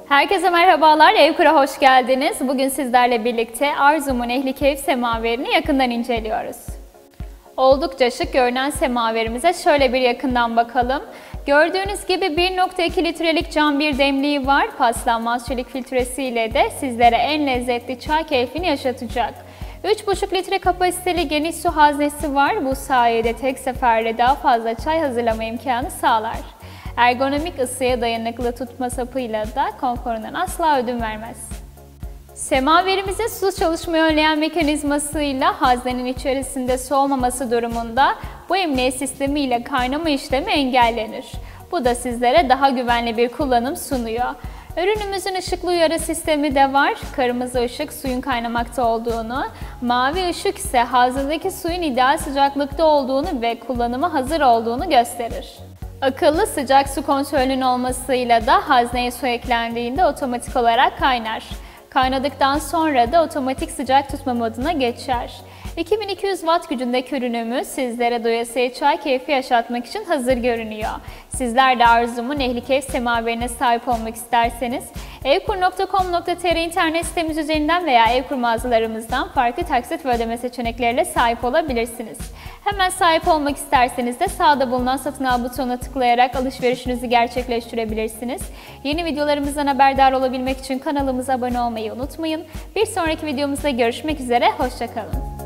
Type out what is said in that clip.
Herkese merhabalar, Evkur'a hoş geldiniz. Bugün sizlerle birlikte Arzum'un Ehli Keyif semaverini yakından inceliyoruz. Oldukça şık görünen semaverimize şöyle bir yakından bakalım. Gördüğünüz gibi 1,2 litrelik cam bir demliği var. Paslanmaz çelik filtresiyle de sizlere en lezzetli çay keyfini yaşatacak. 3,5 litre kapasiteli geniş su haznesi var. Bu sayede tek seferde daha fazla çay hazırlama imkanı sağlar. Ergonomik ısıya dayanıklı tutma sapıyla da konforundan asla ödün vermez. Semaverimizin susuz çalışmayı önleyen mekanizmasıyla haznenin içerisinde su olmaması durumunda bu emniyet sistemi ile kaynama işlemi engellenir. Bu da sizlere daha güvenli bir kullanım sunuyor. Ürünümüzün ışıklı uyarı sistemi de var. Kırmızı ışık suyun kaynamakta olduğunu, mavi ışık ise haznedeki suyun ideal sıcaklıkta olduğunu ve kullanıma hazır olduğunu gösterir. Akıllı sıcak su kontrolünün olmasıyla da hazneye su eklendiğinde otomatik olarak kaynar. Kaynadıktan sonra da otomatik sıcak tutma moduna geçer. 2200 Watt gücündeki ürünümüz sizlere doyasıya çay keyfi yaşatmak için hazır görünüyor. Sizler de Arzum'un Ehli Keyif semaverine sahip olmak isterseniz evkur.com.tr internet sitemiz üzerinden veya Evkur mağazalarımızdan farklı taksit ve ödeme seçenekleriyle sahip olabilirsiniz. Hemen sahip olmak isterseniz de sağda bulunan satın al butonuna tıklayarak alışverişinizi gerçekleştirebilirsiniz. Yeni videolarımızdan haberdar olabilmek için kanalımıza abone olmayı unutmayın. Bir sonraki videomuzda görüşmek üzere, hoşça kalın.